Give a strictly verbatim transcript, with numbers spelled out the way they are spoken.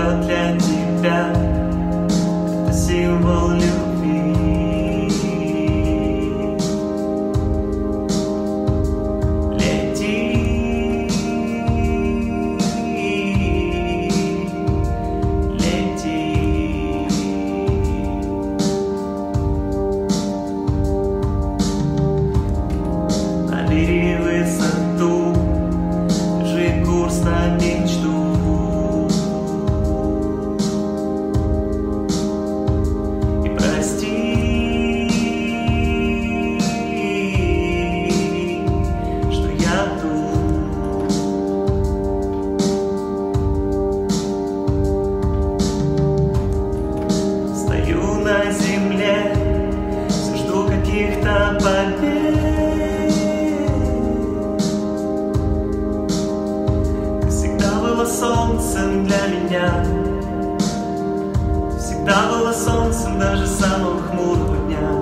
все для тебя. Это символ любви. Лети, лети. Набери высоту, держи курс на мечту. И прости, что я тут. Стою на земле, все жду каких-то побед. Солнцем для меня, всегда было солнцем даже самого хмурого дня.